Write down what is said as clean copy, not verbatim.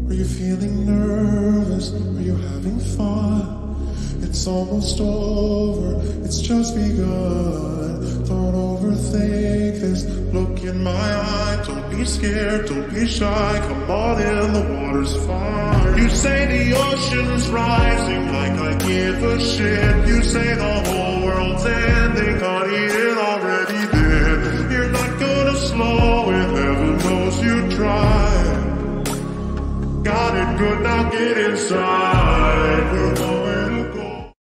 Are you feeling nervous? Are you having fun? It's almost over, it's just begun. Don't overthink this, look in my eye. Don't be scared, don't be shy, come on in, the water's fine. You say the ocean's rising like I give a shit. You say the whole world's ending, honey,